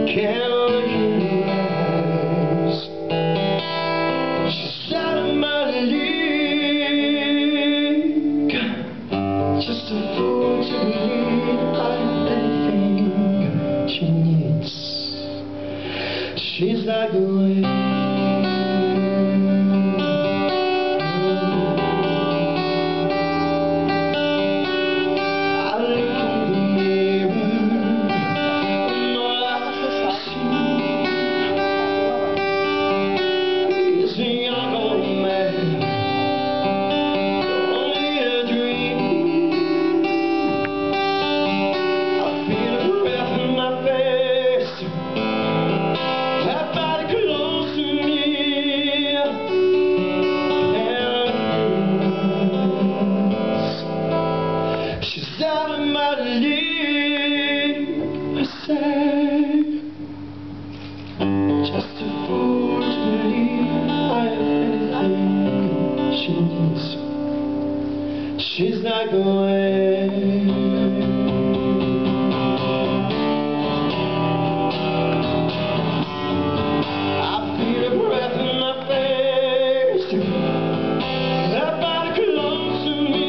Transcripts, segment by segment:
can't look in her eyes. She's out of my league. Just a fool to believe I have anything she needs. She's like the wind. She's out of my league, I say. Just a fool to believe I have anything she needs. She's like the wind. I feel her breath in my face. Her body close to me.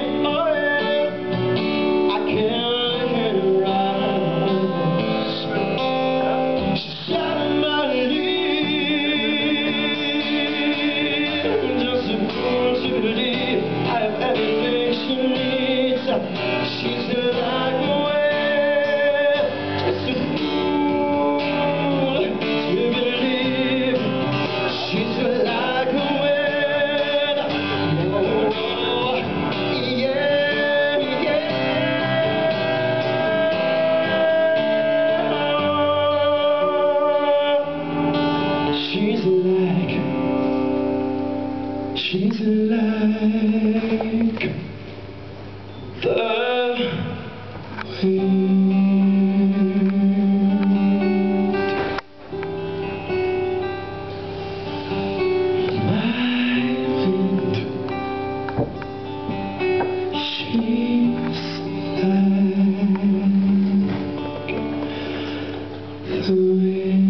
She's like the wind, just a fool to believe. She's like the wind, oh, yeah, yeah. She's like the wind.